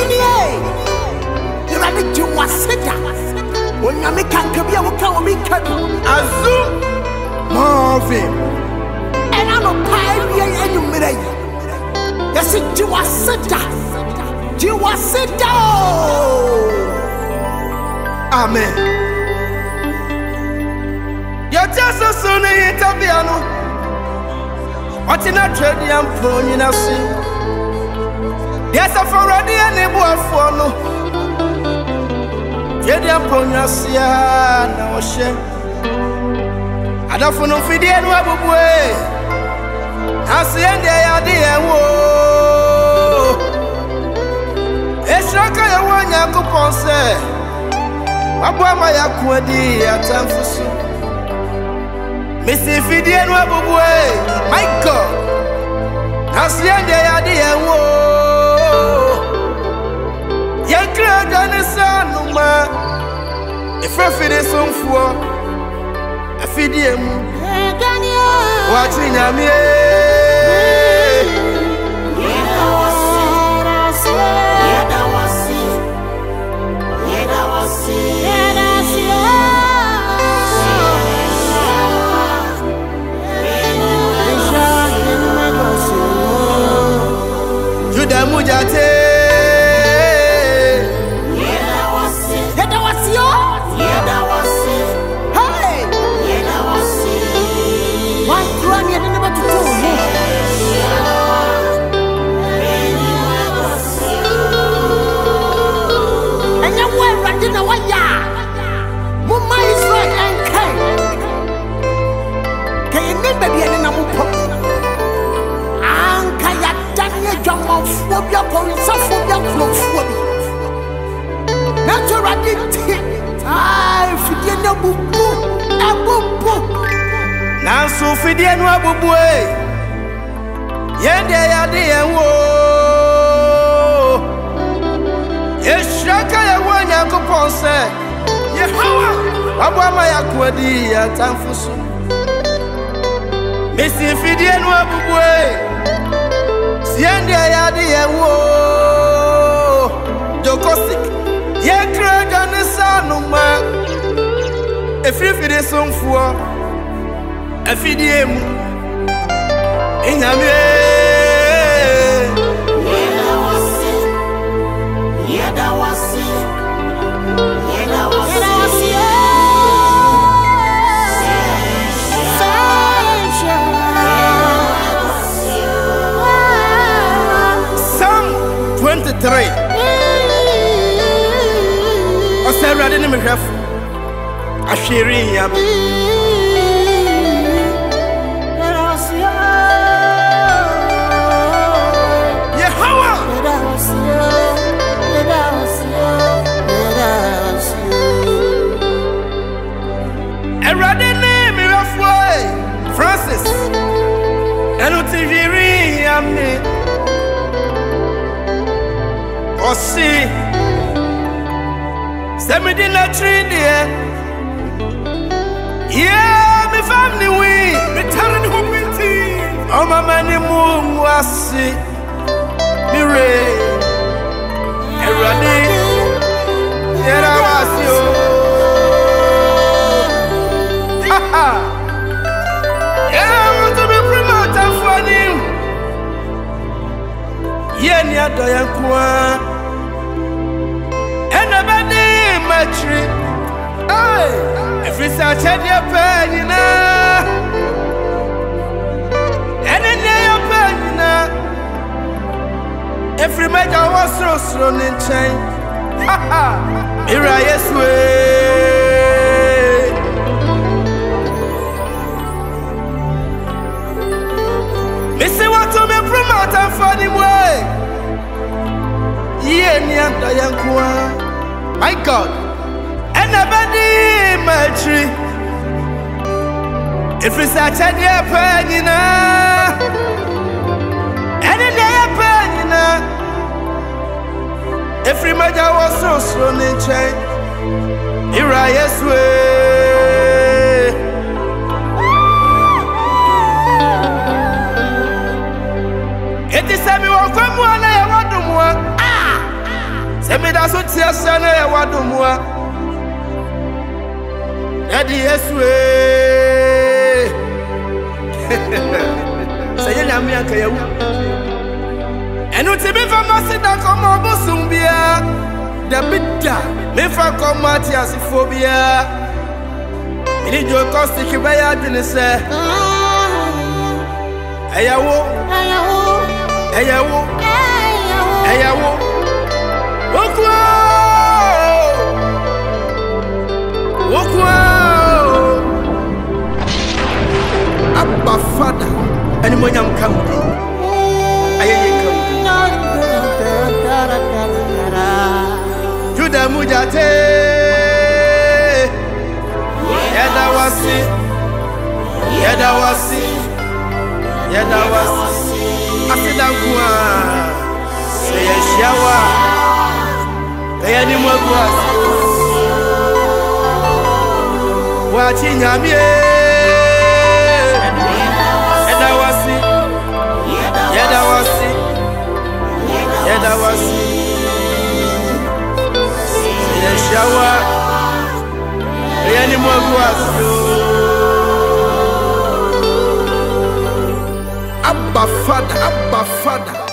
Oniye. You are the Juwaseta. When you make a career, we can't make it. Azul. Marvin. And I'm a pioneer and you made it. Yes, Juwaseta. Juwaseta. Amen. You're just a son of Itabiano. What's in a trade young prone in a sea? Yes, I've already enabled for no. Trade young prone in a sea, no shame. I don't know if it did what way. I see and they are there. Whoa, it's like I want you to say. Abwama ya kwadi atamfusu Missy Fidian Wabwe my God Nasiende ya diyewo Yankra ganesa numa Ifrafide somfuo Afidiemu Wati nyamie Mujate YEDAWASE YEDAWASE Hey YEDAWASE One run you never to do and you were running away Mumma Israel and Kai Can you remember the Namupo Phobia, phobia, phobia. Naturally, I forget the book. Now, so Fidian Wabue. Yende Yadia wo. Yeshaka Yawana Coponse. Yehowa. Abama Yakwadi Atamfusu. Missy Fidian Wabue. Yende ya wo Jokosik Ye krega ne sanuma Efrifide somfuo Efidiemu Inyame YEDAWASE YEDAWASE YEDAWASE Three. I said, I didn't have a sharing. Francis, and not see, send me the tree there. Yeah, my family we return home in tea. Oh, my money moon was see. Mire, everybody, YEDAWASE. Ha yeah, I want to be promoted for him. Yeah, near Doyankwa. Hey, if it's a change your pen, you know, and in your pen, you know, every major was thrown in chain. Ha ha, Iraye's way. Missy want to be promoted for the way. Yeah, near Dayankwa. My God, and nobody my tree. If it's a change your pen, you know, and in your pen, you know, every major was so strong in chain. Iraye's way. It is a me walk from one I want to walk. so tia sana ya wadomwa Edi Yesue Say nyame anka yawu Enu ti bi fa masida komo bosum bia Da bidda me fa komo ati asifo bia Ini jo kosti ki ba ya dwene se Ayawo Okwa Abba Father Ani monyam kamdi Ayeye kamdi Juda mujate Yedawase Asidankwa Seye shawa Eyani mwagwa Wachi nyamie Yedawase Seye shawa Eyani mwagwa Abba Father